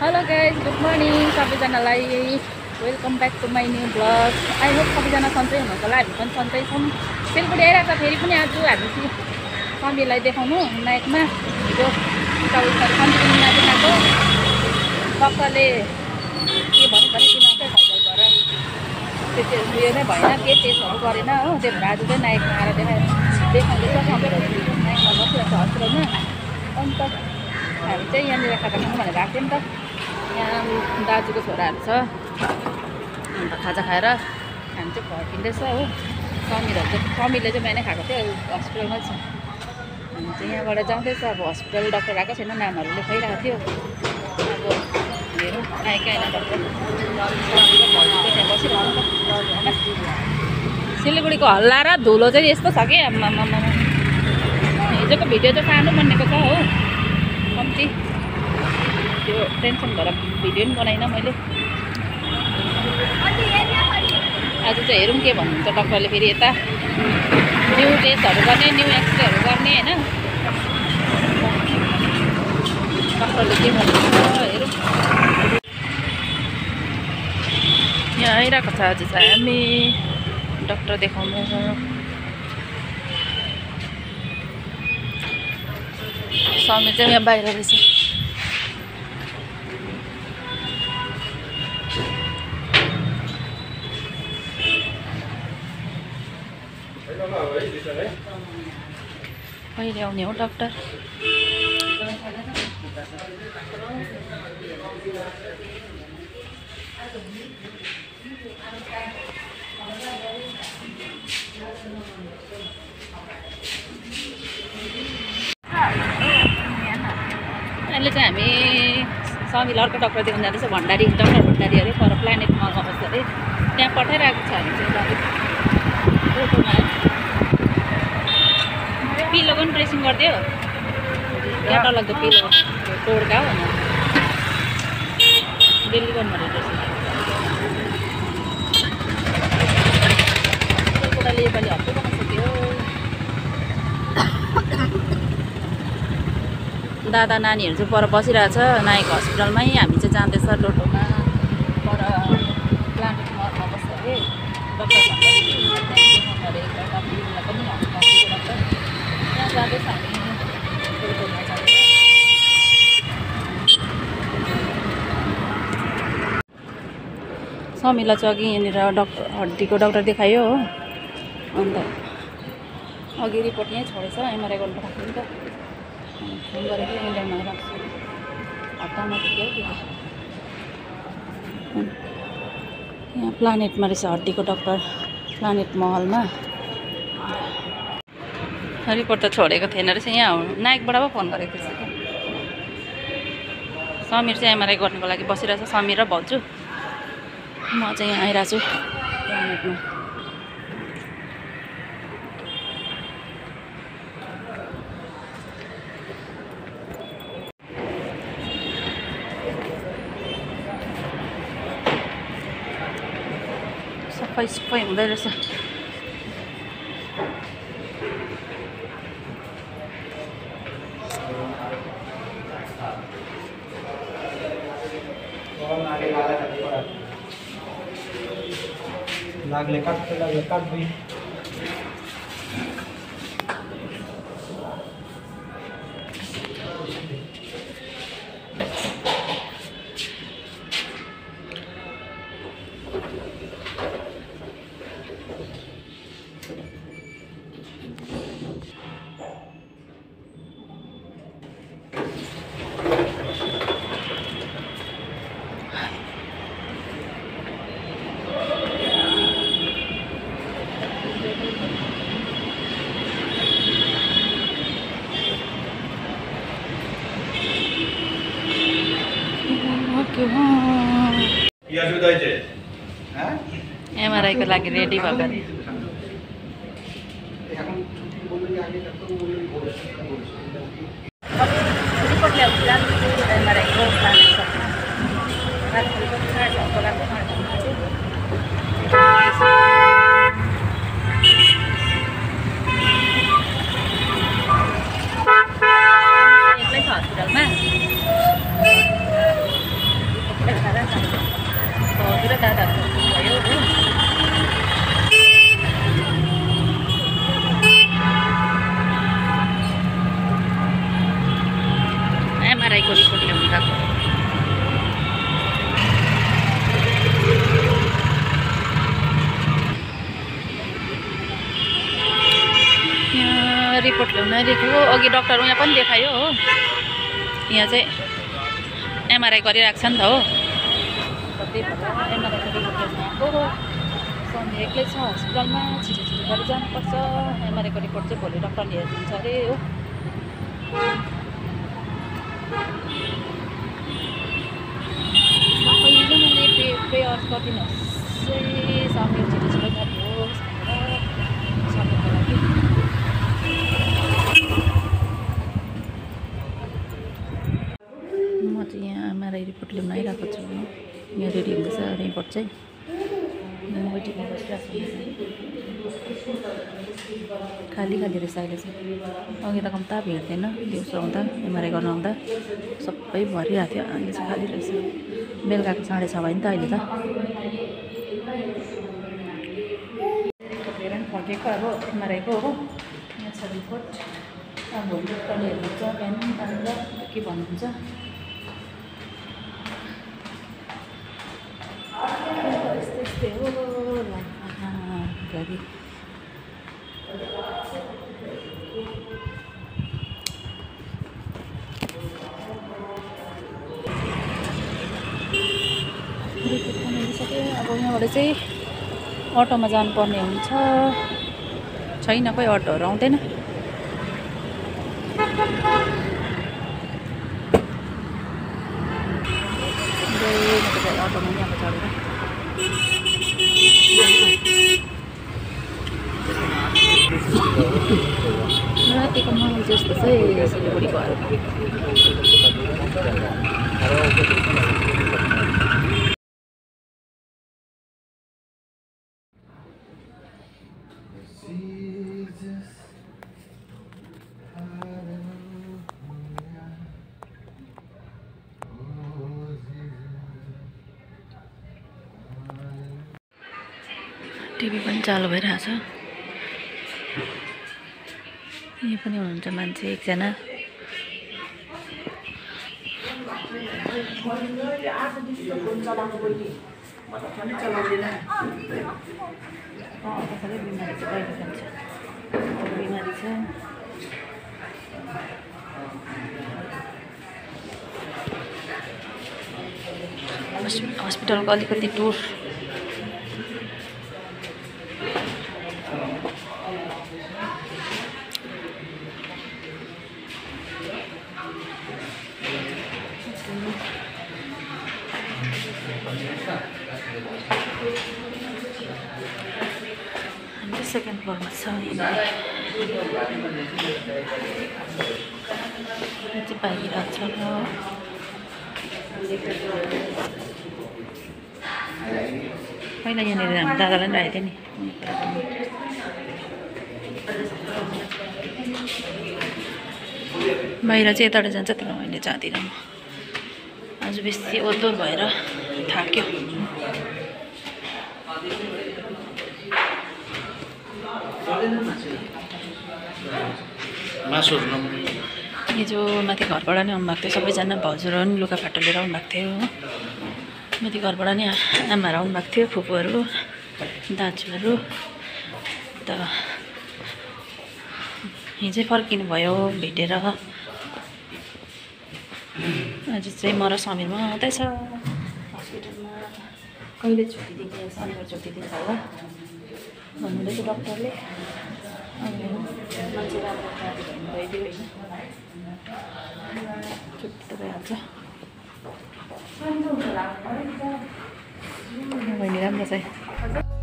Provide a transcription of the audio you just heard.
Hello guys, good morning सबैजनालाई welcome back to my new blog. I hope सबैजना सन्चै हुनुहुन्छ होला, हामी पनि सन्चै छौँ। सिलगढी आइरहेको छ फेरि पनि आज हामी समीलाई देखाउनु नाइटमा। हिजो कन्टिन्यू नदिएको डक्टरले के भन्नु भने दिमागै भइगल भएर त्यो उयो नै भएन, केही टेस्टहरू गरेन हो। त्यही भएर आज चाहिँ नाइटमा आएर देखाउँदैछ समीलाई। नाइटमा बसिरहेको छ हस्पिटलमा। अन्त हामी चाहिँ यहाँनिर खाजा खानु भनेर आएको थियौँ नि त। यहाँ दाजुको छोराहरू छ, अन्त खाजा खाएर हामी चाहिँ फर्किँदैछ हो। समीले चाहिँ बिहानै खाएको थियो, हस्पिटलमै छ। हामी चाहिँ यहाँबाट जाँदैछ। अब हस्पिटल डक्टर आएको छैन, नामहरू लेखाइरहेको थियो। अब हेरौँ आयो कि आएन डक्टर। त्यहाँ बसिरहनु त होइन। सिलगढीको हल्ला र धुलो चाहिँ यस्तो छ कि आम्मामा। हिजोको भिडियो चाहिँ सानो बनेको छ हो, कम्ती त्यो टेन्सन भएर भिडियो पनि बनाइनँ मैले। आज चाहिँ हेरौँ के भन्नुहुन्छ डक्टरले। फेरि यता न्यू टेस्टहरू गर्ने, न्यू एक्सरेहरू गर्ने होइन। डक्टरले के भन्नुहुन्छ हेरौँ। यहाँ आइरहेको छ आज चाहिँ हामी डक्टर देखाउनु। समी चाहिँ यहाँ बाहिर रहेछ। कहिले आउने हो डक्टर? अहिले चाहिँ हामी समीलाई अर्को डक्टर देखाउन जाँदैछ। भण्डारी डक्टर भण्डारी अरे, पर प्लानेट मलमा बस्छ अरे। त्यहाँ पठाइरहेको छ हामी चाहिँ टोटोमा। पिलो पनि ड्रेसिङ गरिदियो, क्या डरलाग्दो पिलो तोड्का हो न। डेली गर्नु पऱ्यो ड्रेसिङ। कुराले योपालि हप्पै बनाइसक्यो। दादा नानीहरू चाहिँ पर बसिरहेछ नायक हस्पिटलमै। हामी चाहिँ जाँदैछ टोटोमा। पर प्लानेट मलमा बस्छ अरे डक्टर अरे। पनि डक्टर त्यहाँ जाँदैछ हामी टोटोमा जाँदैछ। समीलाई चाहिँ अघि यहाँनिर डक्टर हड्डीको डक्टर देखायो हो। अन्त अघि रिपोर्ट यहीँ छोडेछ, एमआरआई गर्नु पठाएको नि त। फोन गरेको इन्डियामा राख्छु, हप्तामा पुग्यो कि। यहाँ प्लानेटमा रहेछ हड्डीको डक्टर, प्लानेट महलमा। रिपोर्ट त छोडेको थिएन रहेछ। यहाँ नायकबाट पो फोन गरेको थिएछ कि। समीर चाहिँ एमआरआई गर्नुको लागि बसिरहेछ, समीर र भाउजू। म चाहिँ यहाँ आइरहेको छु प्लानेटमा। सफाइ हुँदै रहेछ। लागले काट भी एमआरआईको लागि रेडी भएको। रिपोर्ट ल्याउँछु एमआरआईको गएको। यहाँ रिपोर्ट ल्याउन आइरहेको हो। अघि डक्टर यहाँ पनि देखायो हो। यहाँ चाहिँ एमआरआई गरिरहेको छ नि त हो। त्यही भएर एमआरआईको रिपोर्ट ल्याउन आएको हो। सन्डे एक्लै छ हस्पिटलमा, छिटो छिटो गरेर जानुपर्छ। एमआरआईको रिपोर्ट चाहिँ भोलि डक्टरले हेरिदिन्छ अरे हो। सबैजनाले प्रेयर गरिदिनुहोस् है, समीर छिटो छिटो जानुहोस् भनेर समीरको लागि। म चाहिँ यहाँ एमआरआई रिपोर्ट ल्याउन आइरहेको छु। यहाँ रेडी हुँदैछ रिपोर्ट चाहिँ। वेटिङमा बसिरहेको छु। खाली रहेछ अहिले चाहिँ। अघि त कम्ता भिड थिएन, दिउँसो आउँदा एमआरआई गर्न आउँदा सबै भरिरहेको थियो। अहिले चाहिँ खाली रहेछ। बेलुकाको 6:30 भयो नि त अहिले त। हेर नि फर्केको अब एमआरआईको हो। यहाँ छ रिपोर्ट। अब भोलि डक्टरले हेर्नुहुन्छ बिहान आएर के भन्नुहुन्छ। यस्तै हो लाइफमा घरि। रिपोर्ट बनाइसक्यो। अब यहाँबाट चाहिँ अटोमा जानुपर्ने हुन्छ। छैन, कोही अटोहरू आउँदैन। अटोमा यहाँबाट चढेर रातिको माहौल जस्तो चाहिँ सिलगढीको टिभी पनि चालु भइरहेछ। यहाँ पनि हुनुहुन्छ मान्छे एकजना। बिमारी छ। हस्पिटलको अलिकति टुर। हामी सेकेन्ड फ्लोरमा छ। यहाँ चाहिँ बाहिर छ। पहिला यहाँनिर हामी दादालाई पनि राखेको थियो नि। बाहिर चाहिँ यताबाट जान्छ, तर मैले जाँदिनँ। म आज बेसी ओतो भएर थाक्यो। हिजो माथि घरबाट नै आउनुभएको थियो सबैजना। भाउजूहरू पनि लुगाफाटा लिएर आउनुभएको थियो। माथि घरबाट नै आमाहरू आउनुभएको थियो, फुपूहरू, दाजुहरू। त हिजै फर्किनु भयो भेटेर। आज चाहिँ म र समीर मात्रै छ हस्पिटलमा। कहिले छुट्टी दिन्छ, शनिबार छुट्टी दिन्छ होला भन्नुहुँदैछ डक्टरले। मान्छे राम्रो भइदियो होइन, छुट्टी त भइहाल्छ। बहिनी राम्रो छ।